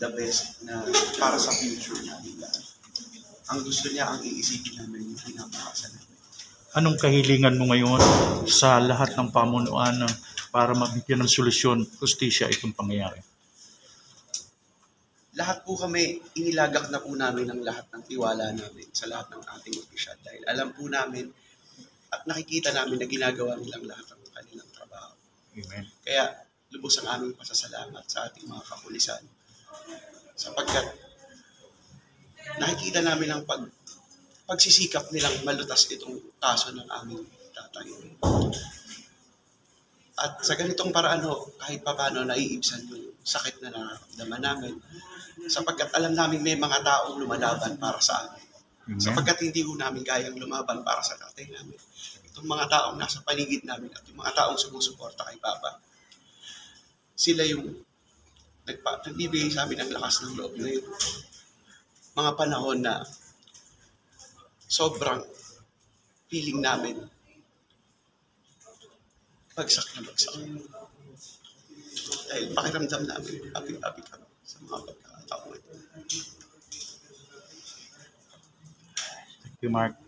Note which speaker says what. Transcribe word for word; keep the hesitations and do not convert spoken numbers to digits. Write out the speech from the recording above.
Speaker 1: the best na para sa future namin lahat. Ang gusto niya, ang iisipin namin, yung pinapakasa namin.
Speaker 2: Anong kahilingan mo ngayon sa lahat ng pamunuan na para mabigyan ng solusyon, justisya itong pangyayari?
Speaker 1: Lahat po kami, inilagak na po namin ang lahat ng tiwala namin sa lahat ng ating opisyal. Dahil alam po namin at nakikita namin na ginagawa nilang lahat ng kanilang trabaho.
Speaker 2: Amen.
Speaker 1: Kaya lubos ang aming pasasalamat sa ating mga kapulisan. Sapagkat nakikita namin ang pag, pagsisikap nilang malutas itong kaso ng aming tatay. At sa ganitong paraan ho, kahit paano naiibsan yung sakit na nararamdaman namin. Sapagkat alam namin may mga taong lumalaban para sa amin.
Speaker 2: Amen.
Speaker 1: Sapagkat hindi ho namin kayang lumaban para sa tatay namin. Itong mga taong nasa paligid namin at yung mga taong sumusuporta kay Papa, sila yung nagpa, nagbibigay sa amin ng lakas ng loob na yung mga panahon na sobrang feeling namin bagsak na bagsak. Dahil pakiramdam namin, apit-apit kami sa mga pagkakataon ito.
Speaker 2: Thank you, Mark.